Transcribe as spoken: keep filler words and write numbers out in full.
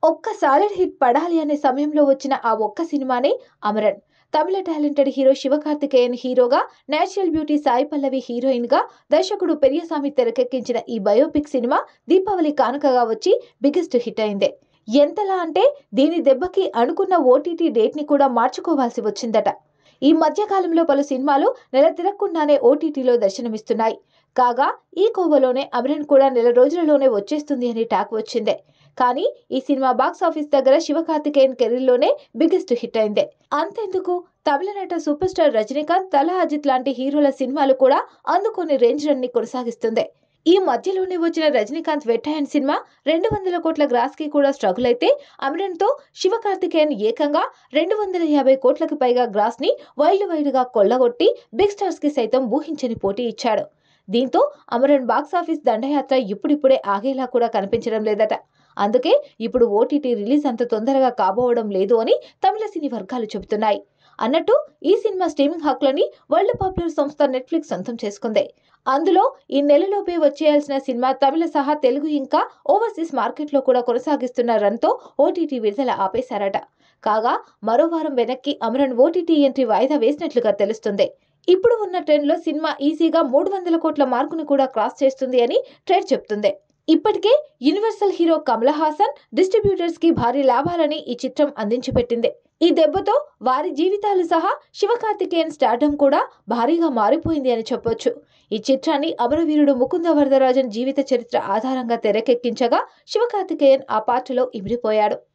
ఒక్క solid hit పడాలి అనే సమయంలో వచ్చిన ఆ ఒక్క సినిమానే అమరన్. తమిళ టాలెంటెడ్ హీరో శివకార్తికేయన్ హీరోగా, natural beauty Sai Pallavi heroine గా దర్శకుడు పెరియసామి తెరకెక్కించిన ఈ బయోపిక్ సినిమా దీపావళి కానుకగా వచ్చి బిగ్గెస్ట్ హిట్ అయింది. ఎంతలా అంటే దీని దెబ్బకి అనుకున్న ఓటీటీ డేట్ ని కూడా మార్చుకోవాల్సి వచ్చిందట. ఈ మధ్య కాలంలో పలు సినిమాలు నెల తిరగకుండానే ఓటీటీలో దర్శనమిస్తున్నాయి. కాగా ఈ కోవలోనే అమరన్ కూడా నెల రోజులలోనే వచ్చేస్తుంది అని టాక్ వచ్చిందే. కానీ ఈ సినిమా బాక్స్ ఆఫీస్ దగ్గర శివకార్తికేయన్ కెరీర్ లోనే బిగ్గెస్ట్ హిట్ అయింది. అంతెందుకు, తమిళ నట సూపర్ స్టార్ రజనీకాంత్, తల అజిత్ లాంటి హీరోల సినిమాలు కూడా అందుకొని రేంజ్ రన్ ని కొనసాగిస్తుంది. ఈ మధ్యలోనే వచ్చిన రజనీకాంత్ వెట్టాయన్ సినిమా రెండు వందల కోట్ల గ్రాస్ కి కూడా స్ట్రగుల్ అయితే, అమరన్ తో శివకార్తికేయన్ ఏకంగా రెండు వందల యాభై కోట్లకు పైగా గ్రాస్ ని వైల్డ్ వైడ్ గా కొల్లగొట్టి బిగ్ స్టార్స్ కి సైతం ఊహించని పోటీ ఇచ్చాడు. దీంతో అమరన్ బాక్స్ ఆఫీస్ దండయాత్ర ఇప్పుడిప్పుడే ఆగేలా కూడా కనిపించడం లేదట. అందుకే ఇప్పుడు ఓటీటీ రిలీజ్ అంత తొందరగా కాబోవడం లేదు అని తమిళ సినీ వర్గాలు చెబుతున్నాయి. అన్నట్టు ఈ సినిమా స్ట్రీమింగ్ హక్కులని వరల్డ్ పాపులర్ సంస్థ నెట్ఫ్లిక్స్ సొంతం చేసుకుంది. అందులో ఈ నెలలోపే వచ్చేయాల్సిన సినిమా తమిళ సహా తెలుగు ఇంకా ఓవర్సీస్ మార్కెట్లో కూడా కొనసాగిస్తున్న రన్ తో ఓటీటీ విడుదల ఆపేశారట. కాగా మరో వారం వెనక్కి అమరన్ ఓటీటీ ఎంట్రీ వాయిదా వేసినట్లుగా తెలుస్తుంది. ఇప్పుడు ఉన్న ట్రెండ్ లో సినిమా ఈజీగా మూడు వందల కోట్ల మార్కును కూడా క్రాస్ చేస్తుంది అని ట్రేడ్ చెప్తుంది. ఇప్పటికే universal hero Kamal Haasan distributors కి భారీ లాభాలని ఈ చిత్రం అందించి పెట్టింది. ఈ దెబ్బతో వారి జీవితాలు సహా శివకార్తికేయన్ స్టార్డమ్ కూడా భారీగా మారిపోయింది అని చెప్పొచ్చు. ఈ చిత్రాన్ని అమరవీరుడు ముకుంద వరదరాజన్ జీవిత చరిత్ర ఆధారంగా తెరకెక్కించగా శివకార్తికేయన్ ఆ పాత్రలో ఇమిడిపోయాడు.